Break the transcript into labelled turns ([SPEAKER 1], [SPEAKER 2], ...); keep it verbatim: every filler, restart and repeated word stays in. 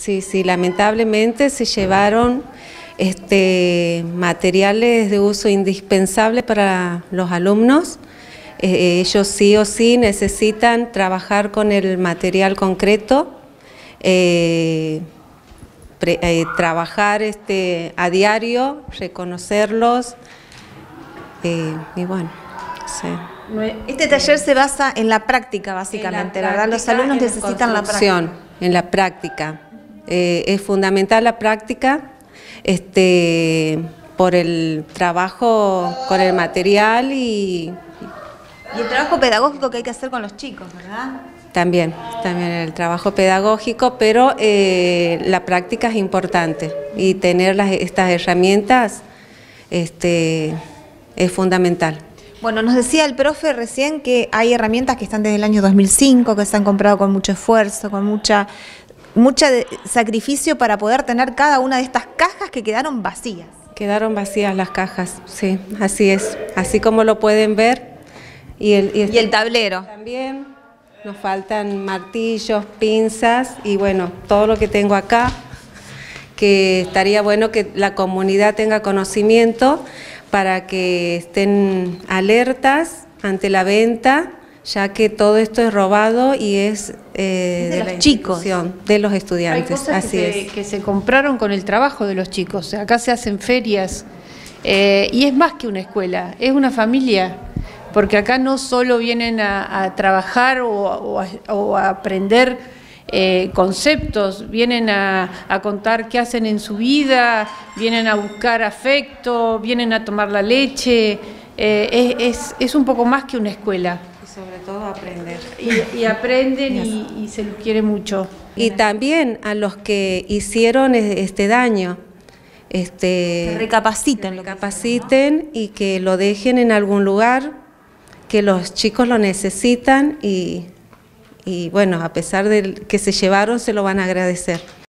[SPEAKER 1] Sí, sí, lamentablemente se llevaron este, materiales de uso indispensable para los alumnos. Eh, ellos sí o sí necesitan trabajar con el material concreto, eh, pre, eh, trabajar este, a diario, reconocerlos eh, y bueno, sí.
[SPEAKER 2] Este taller se basa en la práctica, básicamente,
[SPEAKER 1] la
[SPEAKER 2] ¿verdad? Los alumnos necesitan la práctica.
[SPEAKER 1] En la práctica. Eh, es fundamental la práctica este, por el trabajo con el material y...
[SPEAKER 2] Y el trabajo pedagógico que hay que hacer con los chicos, ¿verdad?
[SPEAKER 1] También, también el trabajo pedagógico, pero eh, la práctica es importante y tener las, estas herramientas este, es fundamental.
[SPEAKER 2] Bueno, nos decía el profe recién que hay herramientas que están desde el año dos mil cinco, que se han comprado con mucho esfuerzo, con mucha, mucha de, sacrificio para poder tener cada una de estas cajas que quedaron vacías.
[SPEAKER 1] Quedaron vacías las cajas, sí, así es, así como lo pueden ver. Y el, y este,
[SPEAKER 2] y el tablero.
[SPEAKER 1] También nos faltan martillos, pinzas y bueno, todo lo que tengo acá, que estaría bueno que la comunidad tenga conocimiento para que estén alertas ante la venta, ya que todo esto es robado y es, eh,
[SPEAKER 2] de,
[SPEAKER 1] de
[SPEAKER 2] los
[SPEAKER 1] la
[SPEAKER 2] chicos,
[SPEAKER 1] de los estudiantes.
[SPEAKER 3] Hay cosas
[SPEAKER 1] así
[SPEAKER 3] que,
[SPEAKER 1] es.
[SPEAKER 3] Se, que se compraron con el trabajo de los chicos. Acá se hacen ferias eh, y es más que una escuela, es una familia, porque acá no solo vienen a, a trabajar o, o, a, o a aprender Eh, conceptos, vienen a, a contar qué hacen en su vida, vienen a buscar afecto, vienen a tomar la leche, eh, es, es, es un poco más que una escuela.
[SPEAKER 1] Y sobre todo aprender.
[SPEAKER 3] Y, y aprenden y, y se los quiere mucho.
[SPEAKER 1] Y también a los que hicieron este daño, este,
[SPEAKER 2] que recapaciten,
[SPEAKER 1] que recapaciten y que lo dejen en algún lugar, que los chicos lo necesitan y... Y bueno, a pesar de que se llevaron, se lo van a agradecer.